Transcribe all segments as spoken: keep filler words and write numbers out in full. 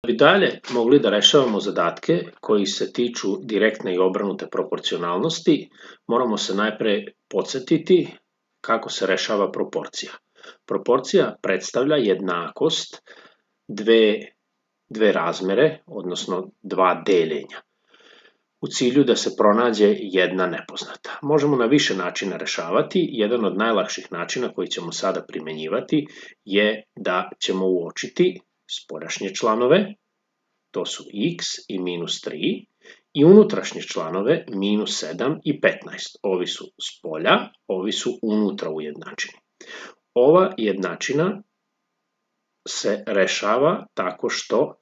Da bi dalje mogli da rešavamo zadatke koji se tiču direktne i obrnute proporcionalnosti, moramo se najpre podsjetiti kako se rešava proporcija. Proporcija predstavlja jednakost dve, dve razmere, odnosno dva deljenja, u cilju da se pronađe jedna nepoznata. Možemo na više načina rešavati. Jedan od najlakših načina koji ćemo sada primenjivati je da ćemo uočiti spoljašnje članove, to su x i minus tri, i unutrašnje članove minus sedam i petnaest. Ovi su spolja, ovi su unutra u jednačini. Ova jednačina se rešava tako što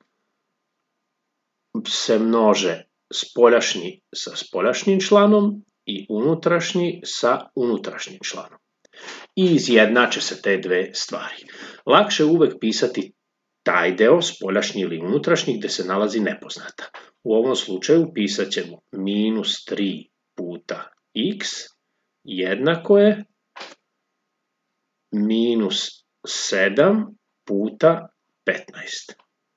se množe spoljašnji sa spoljašnjim članom i unutrašnji sa unutrašnjim članom. I izjednače se te dve stvari. Lakše je uvek pisati taj deo, spoljašnji ili unutrašnji, gde se nalazi nepoznata. U ovom slučaju pisat ćemo minus tri puta x jednako je minus sedam puta petnaest.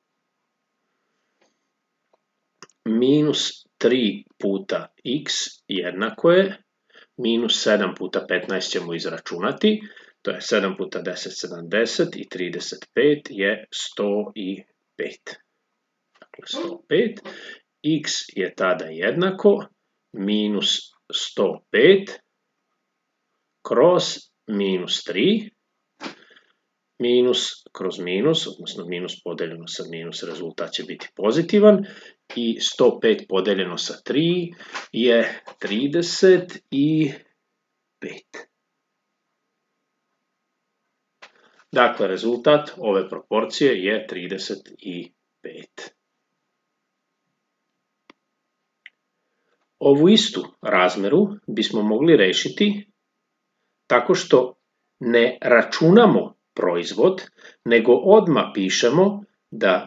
Minus tri puta x jednako je minus sedam puta petnaest ćemo izračunati. To je sedam puta deset, sedamdeset i trideset pet je sto pet. Dakle, sto pet. X je tada jednako minus sto pet kroz minus tri. Minus kroz minus, odnosno minus podeljeno sa minus, rezultat će biti pozitivan. I sto pet podeljeno sa tri je trideset pet. Dakle, rezultat ove proporcije je trideset pet. Ovu istu razmeru bismo mogli rešiti tako što ne računamo proizvod, nego odmah pišemo da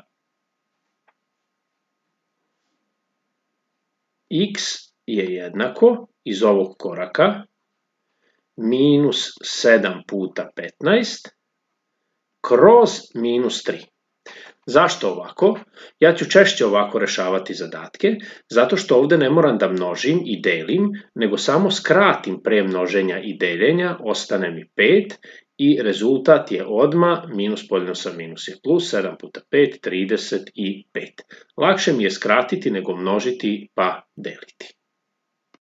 x je jednako iz ovog koraka minus sedam puta petnaest kroz minus tri. Zašto ovako? Ja ću češće ovako rešavati zadatke, zato što ovde ne moram da množim i delim, nego samo skratim pre množenja i deljenja, ostane mi pet i rezultat je odmah minus podeljeno sa minus je plus, sedam puta pet, trideset pet. Lakše mi je skratiti nego množiti pa deliti.